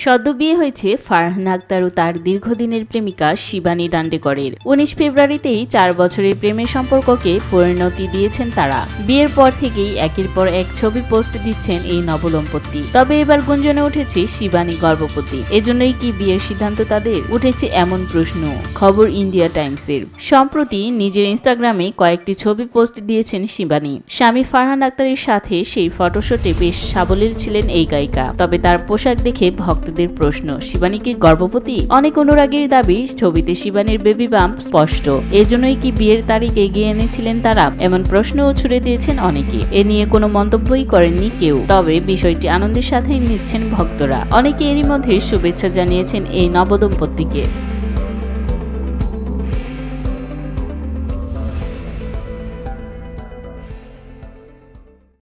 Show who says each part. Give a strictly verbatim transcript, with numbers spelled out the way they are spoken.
Speaker 1: সদ্য বিয়ে হয়েছে ফারহান আক্তার ও তার দীর্ঘদিনের প্রেমিকা শিবানী ডান্ডেকরের। উনিশ ফেব্রুয়ারিতেই চার বছরের প্রেমের সম্পর্ককে পরিণতি দিয়েছেন তারা। বিয়ের পর থেকেই একের পর এক ছবি পোস্ট দিচ্ছেন এই নবদম্পতি। তবে এবার গুঞ্জনে উঠেছে শিবানী গর্ভবতী। এজন্যই কি বিয়ের সিদ্ধান্ত তাদের? উঠেছে এমন প্রশ্ন। খবর ইন্ডিয়া টাইমসের। সম্প্রতি নিজের ইনস্টাগ্রামে কয়েকটি ছবি পোস্ট দিয়েছেন শিবানী। স্বামী ফারহান আক্তারের সাথে সেই ফটোশুটে বেশ সাবলীল ছিলেন এই গায়িকা। তবে তার পোশাক দেখে ভক্তদের প্রশ্ন, শিবানী কি গর্ভবতী? অনেক অনুরাগীর দাবি, ছবিতে শিবানীর বেবি বাম্প স্পষ্ট। এজন্যই কি বিয়ের তারিখ এগিয়ে এনেছিলেন তারা? এমন প্রশ্নও ছুড়ে দিয়েছেন অনেকে। এ নিয়ে কোনো মন্তব্যই করেননি কেউ। তবে বিষয়টি আনন্দের সাথেই নিচ্ছেন ভক্তরা। অনেকে এরই মধ্যে শুভেচ্ছা জানিয়েছেন এই নবদম্পতিকে।